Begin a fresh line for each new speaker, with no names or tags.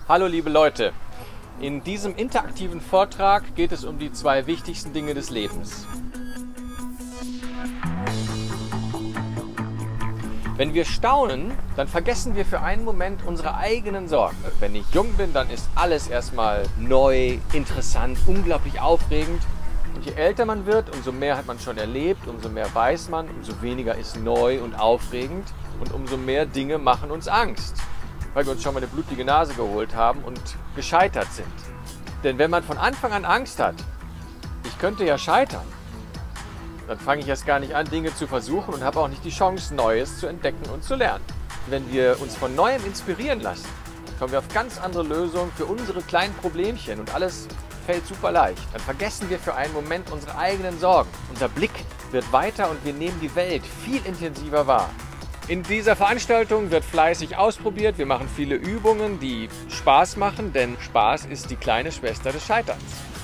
Hallo liebe Leute, in diesem interaktiven Vortrag geht es um die zwei wichtigsten Dinge des Lebens. Wenn wir staunen, dann vergessen wir für einen Moment unsere eigenen Sorgen. Wenn ich jung bin, dann ist alles erstmal neu, interessant, unglaublich aufregend. Und je älter man wird, umso mehr hat man schon erlebt, umso mehr weiß man, umso weniger ist neu und aufregend und umso mehr Dinge machen uns Angst, weil wir uns schon mal eine blutige Nase geholt haben und gescheitert sind. Denn wenn man von Anfang an Angst hat, ich könnte ja scheitern, dann fange ich erst gar nicht an, Dinge zu versuchen und habe auch nicht die Chance, Neues zu entdecken und zu lernen. Wenn wir uns von Neuem inspirieren lassen, kommen wir auf ganz andere Lösungen für unsere kleinen Problemchen und alles fällt super leicht. Dann vergessen wir für einen Moment unsere eigenen Sorgen. Unser Blick wird weiter und wir nehmen die Welt viel intensiver wahr. In dieser Veranstaltung wird fleißig ausprobiert. Wir machen viele Übungen, die Spaß machen, denn Spaß ist die kleine Schwester des Scheiterns.